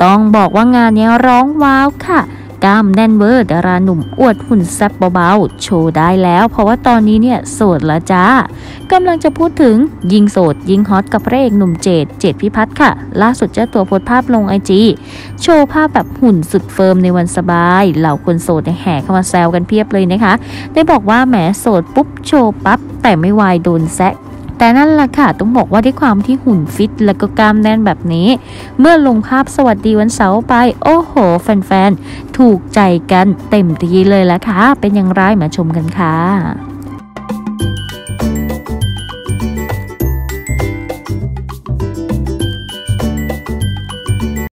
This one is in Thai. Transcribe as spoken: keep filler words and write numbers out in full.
ต้องบอกว่างานนี้ร้องว้าวค่ะกล้ามแน่นเวอร์ดาราหนุ่มอวดหุ่นแซ่บเบาๆโชว์ได้แล้วเพราะว่าตอนนี้เนี่ยโสดแล้วจ้ากำลังจะพูดถึงยิงโสดยิงฮอตกับพระเอกหนุ่มเจดเจดพิพัฒน์ค่ะล่าสุดเจ้าตัวโพสต์ภาพลงไอจีโชว์ภาพแบบหุ่นสุดเฟิร์มในวันสบายเหล่าคนโสดแห่เข้ามาแซวกันเพียบเลยนะคะได้บอกว่าแหมโสดปุ๊บโชว์ปั๊บแต่ไม่วายโดนแซะแต่นั่นแหละค่ะต้องบอกว่าด้วยความที่หุ่นฟิตและก็กล้ามแน่นแบบนี้เมื่อลงภาพสวัสดีวันเสาร์ไปโอ้โหแฟนๆถูกใจกันเต็มทีเลยละค่ะเป็นอย่างไรมาชมกันค่ะ